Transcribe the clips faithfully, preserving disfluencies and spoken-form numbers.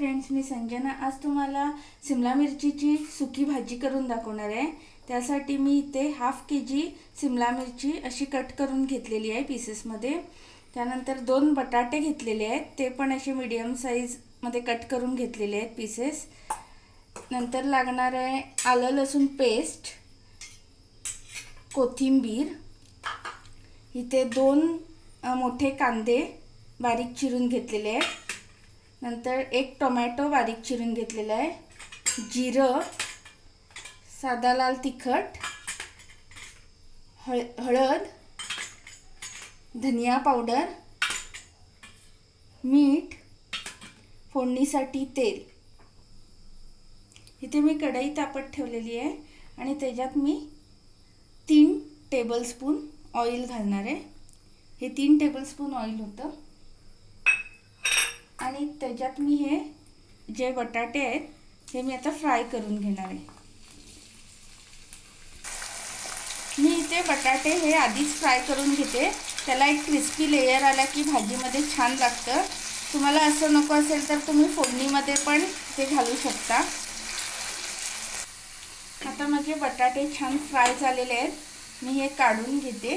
Friends, मी संजना आज तुम्हाला शिमला मिरचीची सुकी भाजी करून दाखवणार आहे। त्यासाठी मी इथे हाफ केजी शिमला मिरची अशी कट करून घेतलेली आहे पीसेस मध्ये। त्यानंतर दोन बटाटे घेतलेले आहेत, ते पण असे मीडियम साइज मध्ये कट करून घेतलेले आहेत पीसेस। नंतर लागणार आहे आलं लसूण पेस्ट, कोथिंबीर, इथे दोन मोठे कांदे बारीक चिरून घेतलेले आहेत। नंतर एक टोमॅटो बारीक चिरून घेतलेला आहे, जिरं, साधा लाल तिखट, हळ हळद, धनिया पावडर, मीठ, फोडणीसाठी तेल। इथे मी कढई तापत ठेवलेली आहे आणि त्याच्यात मी तीन टेबलस्पून ऑइल घालणार आहे। हे तीन टेबलस्पून ऑइल होतं आणि त्याच्यात मी हे जे बटाटे आहेत हे मी आता फ्राय करून घेणार आहे। मी इथे बटाटे हे आधीच फ्राय करून घेते, त्याला एक क्रिस्पी लेयर आला की भाजीमध्ये छान लागतं। तुम्हाला असं नको असेल तर तुम्ही फोडणीमध्ये पण ते घालू शकता। आता माझे बटाटे छान फ्राय झालेले आहेत, मी हे काढून घेते।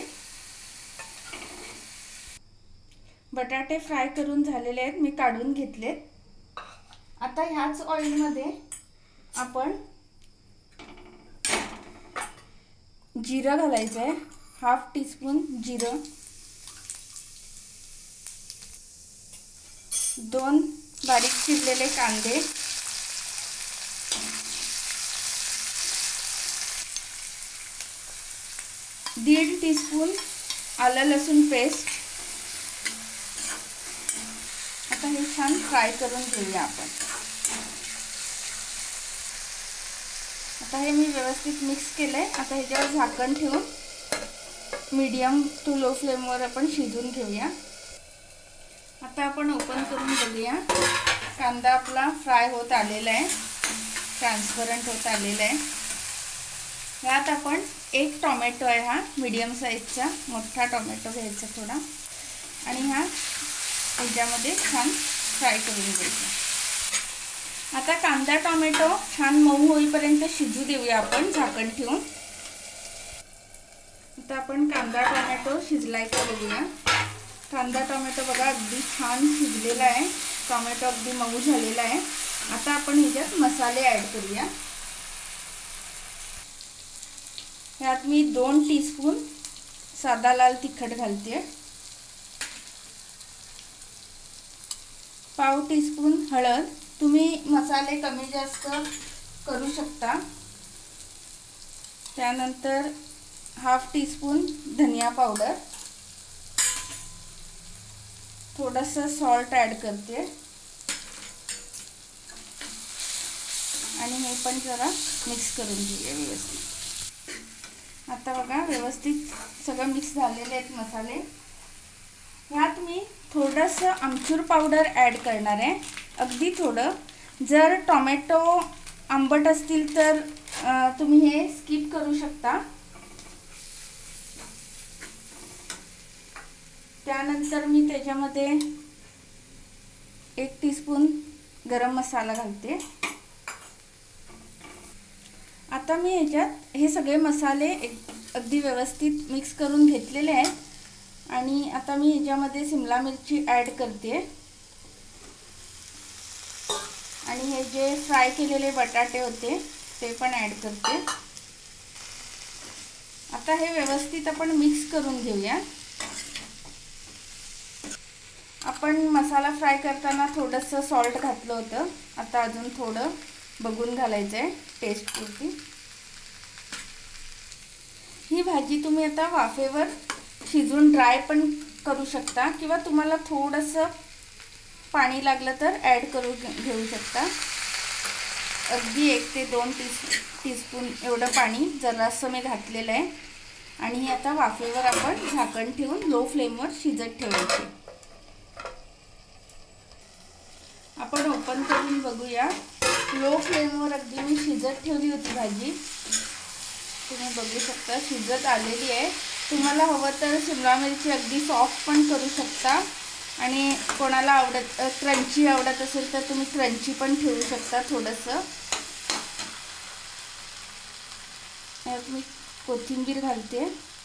बटाटे फ्राय करून झालेले आहेत, मी काढून घेतलेत। आता ह्याच ऑइल मध्ये आपण जिरं घालायचं आहे, हाफ टीस्पून जिरं, दोन बारीक चिरलेले कांदे, दीड टीस्पून आलं लसूण पेस्ट। आता हे छान फ्राय करून घेऊया आपण। आता हे मी व्यवस्थित मिक्स केलंय। आता ह्याच्यावर झाकण ठेवून मीडियम टू लो फ्लेमवर आपण शिजवून घेऊया। आता आपण ओपन करून बघूया, कांदा आपला फ्राय होत आलेला आहे, ट्रान्सपरंट होत आलेला आहे। यात आपण एक टोमॅटो आहे, हा मीडियम साइजचा मोठा टोमॅटो घ्यायचा थोडा आणि हा ह्याच्यामध्ये छान फ्राय करून घ्यायचा। आता कांदा टोमॅटो छान मऊ होईपर्यंत शिजू देऊया आपण झाकण ठेवून। आता आपण कांदा टोमॅटो शिजलाय का बघूया। कांदा टोमॅटो बघा अगदी छान शिजलेला आहे, टोमॅटो अगदी मऊ झालेला आहे। आता आपण ह्याच्यात मसाले ॲड करूया। यात मी दोन टीस्पून साधा लाल तिखट घालते, पाव टीस्पून हळद, तुम्ही मसाले कमी जास्त करू शकता। त्यानंतर हाफ टीस्पून धनिया पावडर, थोडासा सॉल्ट ॲड करते आणि हे पण जरा मिक्स करून घेऊया व्यवस्थित। आता बघा व्यवस्थित सगळं मिक्स झालेले आहेत मसाले। यात मी थोडंसं आमचूर पावडर ॲड करणार आहे, अगदी थोडं। जर टोमॅटो आंबट असतील तर तुम्ही हे स्किप करू शकता। त्यानंतर मी त्याच्यामध्ये एक टीस्पून गरम मसाला घालते। आता मी ह्याच्यात हे सगळे मसाले अगदी व्यवस्थित मिक्स करून घेतलेले आहेत आणि आता मी ह्याच्यामध्ये शिमला मिरची ॲड करते आणि हे जे फ्राय केलेले बटाटे होते ते पण ॲड करते। आता हे व्यवस्थित आपण मिक्स करून घेऊया। आपण मसाला फ्राय करताना थोडंसं सॉल्ट घातलं होतं, आता अजून थोडं बघून घालायचं आहे टेस्ट पुरती। ही भाजी तुम्ही आता वाफेवर शिजून ड्राय पण करू शकता किंवा तुम्हाला थोडंसं पाणी लागलं तर ॲड करू घेऊ शकता। अगदी एक ते दोन टी टीस्पून एवढं पाणी जरासं मी घातलेलं आहे आणि ही आता वाफेवर आपण झाकण ठेवून लो फ्लेमवर शिजत ठेवायची। आपण ओपन करून बघूया, लो फ्लेमवर अगदी मी शिजत ठेवली होती भाजी, तुम्ही बघू शकता शिजत आलेली आहे। तुम्हाला हवं तर शिमला मिरची अगदी सॉफ्ट पण करू शकता आणि कोणाला आवडत क्रंची आवडत असेल तर तुम्ही क्रंची पण ठेवू शकता थोडंसं. यात मी कोथिंबीर घालते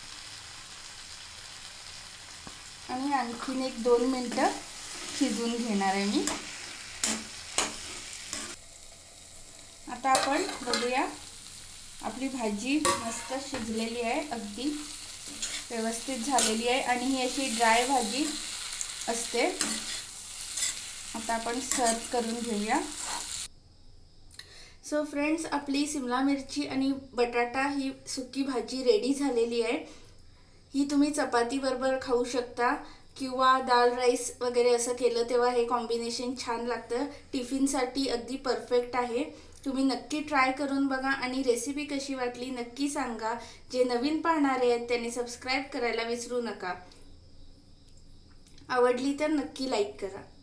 आणि आणखीन एक दोन मिनटं शिजवून घेणार आहे मी. आता आपण बघूया, आपली भाजी मस्त शिजलेली आहे, अगदी व्यवस्थित झालेली आहे आणि ही अशी ड्राय भाजी असते. आता आपण सर्व करून घेऊया. सो फ्रेंड्स, आपली शिमला मिरची आणि बटाटा ही सुकी भाजी रेडी झालेली आहे. ही तुम्ही चपाती बरोबर खाऊ शकता किंवा दाल राईस वगैरे असं केलं तेव्हा हे कॉम्बिनेशन छान लागतं. टिफिनसाठी अगदी परफेक्ट आहे. तुम्ही नक्की ट्राय करून बघा आणि रेसिपी कशी वाटली नक्की सांगा. जे नवीन पाहणारे आहेत त्यांनी सबस्क्राईब करायला विसरू नका. आवडली तर नक्की लाईक करा.